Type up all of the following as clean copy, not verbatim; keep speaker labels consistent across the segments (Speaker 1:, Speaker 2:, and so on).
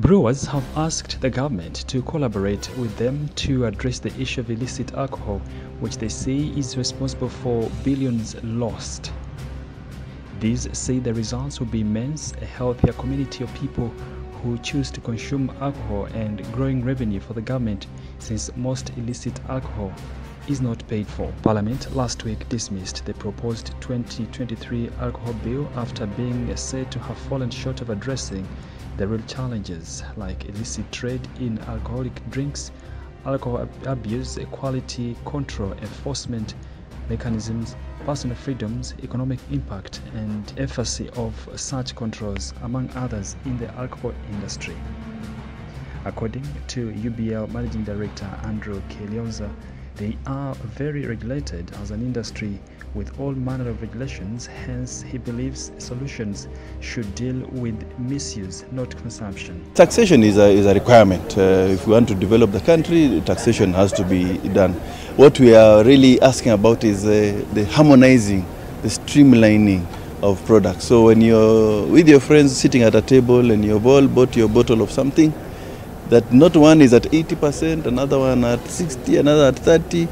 Speaker 1: Brewers have asked the government to collaborate with them to address the issue of illicit alcohol, which they say is responsible for billions lost. These say the results will be immense: a healthier community of people who choose to consume alcohol and growing revenue for the government, since most illicit alcohol is not paid for. Parliament last week dismissed the proposed 2023 alcohol bill after being said to have fallen short of addressing the real challenges like illicit trade in alcoholic drinks, alcohol abuse, quality control enforcement mechanisms, personal freedoms, economic impact, and efficacy of such controls, among others, in the alcohol industry. According to UBL Managing Director Andrew Kelioza, they are very regulated as an industry with all manner of regulations. Hence, he believes solutions should deal with misuse, not consumption.
Speaker 2: Taxation is a requirement. If we want to develop the country, taxation has to be done. What we are really asking about is the harmonizing, the streamlining of products. So when you're with your friends sitting at a table and you've all bought your bottle of something, that not one is at 80%, another one at 60%, another at 30%.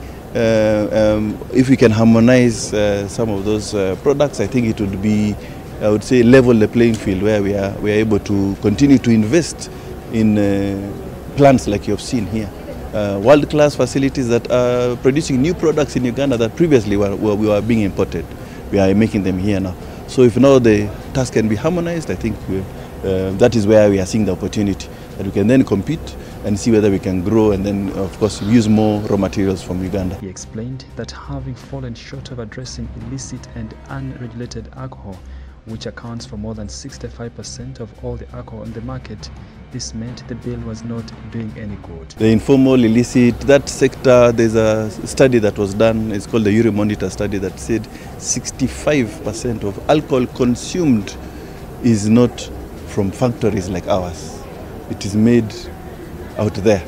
Speaker 2: If we can harmonize some of those products, I think it would be, I would say, level the playing field where we are able to continue to invest in plants like you have seen here. World-class facilities that are producing new products in Uganda that previously we were being imported. We are making them here now. So if now the tax can be harmonized, I think that is where we are seeing the opportunity, that we can then compete and see whether we can grow and then, of course, use more raw materials from Uganda.
Speaker 1: He explained that having fallen short of addressing illicit and unregulated alcohol, which accounts for more than 65% of all the alcohol on the market, this meant the bill was not doing any good.
Speaker 2: The informal, illicit, that sector, there's a study that was done, it's called the Euromonitor study, that said 65% of alcohol consumed is not from factories like ours. It is made out there.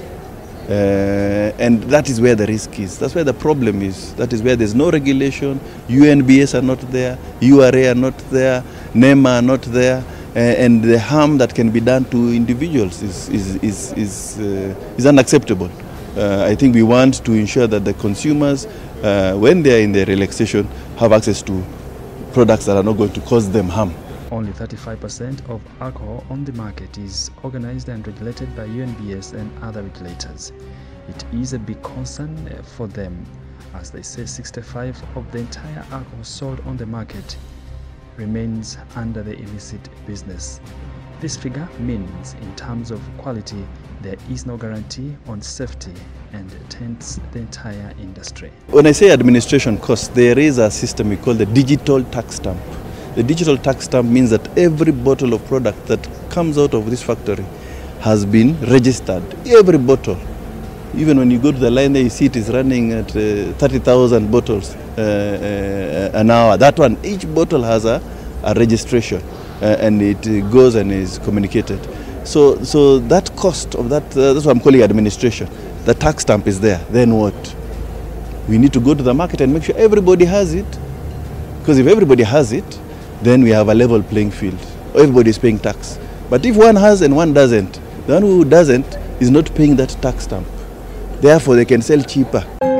Speaker 2: And that is where the risk is. That's where the problem is. That is where there's no regulation. UNBS are not there. URA are not there. NEMA are not there. And the harm that can be done to individuals is unacceptable. I think we want to ensure that the consumers, when they are in their relaxation, have access to products that are not going to cause them harm.
Speaker 1: Only 35% of alcohol on the market is organized and regulated by UNBS and other regulators. It is a big concern for them, as they say 65% of the entire alcohol sold on the market remains under the illicit business. This figure means, in terms of quality, there is no guarantee on safety and taints the entire industry.
Speaker 2: When I say administration costs, there is a system we call the digital tax stamp. The digital tax stamp means that every bottle of product that comes out of this factory has been registered. Every bottle. Even when you go to the line there, you see it is running at 30,000 bottles an hour. That one, each bottle has a registration and it goes and is communicated. So that cost of that, that's what I'm calling administration. The tax stamp is there. Then what? We need to go to the market and make sure everybody has it. Because if everybody has it, then we have a level playing field. Everybody is paying tax. But if one has and one doesn't, the one who doesn't is not paying that tax stamp. Therefore, they can sell cheaper.